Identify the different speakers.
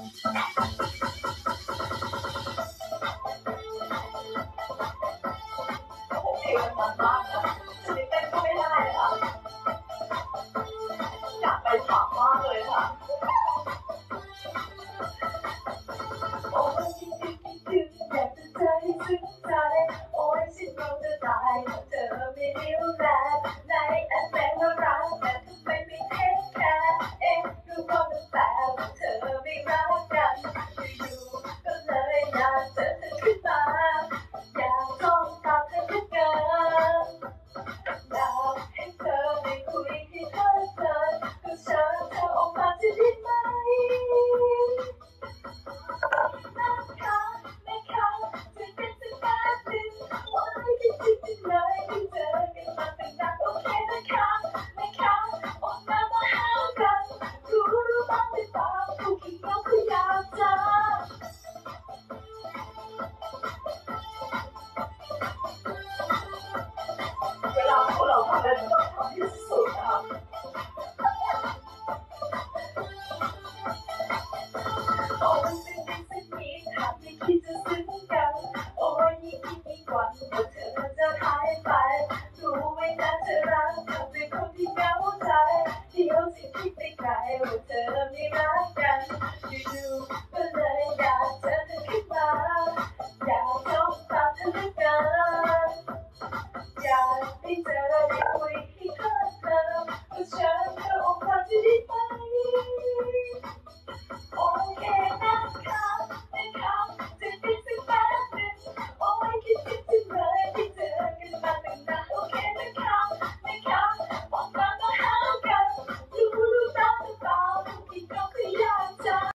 Speaker 1: โอเคมันมากนะชนิดเต้นก็ไม่ได้ค่ะอยากไปผับมากเลยค่ะโอ้ยคิดอยากจะเจอให้ซึ้งใจโอ้ยฉันคงจะตายเธอไม่เลี้ยวแลในแอปแฝงว่ารักแต่ทำไมไม่เทคแคร์รู้ว่ามันแปลว่าเธอไม่รักกันอยู่ๆก็เลยอยากเจอเธอขึ้นมาอยากจ้องตาเธอเหลือเกินอยากให้เธอได้คุยให้เพลิดเพลินก็เชิญเธอออกมาจะได้ไหมนะคะเจอกันสักแป๊บนึงว่าคิดถึงจังเลยไม่เจอกันมาตั้งนานโอเคนะคะออกมาหากันรู้บ้างหรือเปล่าผู้หญิงเราคืออยากจะเวลาพวกเราทำอะไรต้องทำที่สุดค่ะโอ้ยสักนิดหากไม่คิดจะซึ้งกันโอ้ยยิ่งคิดยิ่งหวั่นว่าเธอจะหายไปรู้ไว้นะเธอรักเธอเป็นคนที่เหงาใจเดี๋ยวสิคิดไปไกลว่าเธอไม่รักกันอยู่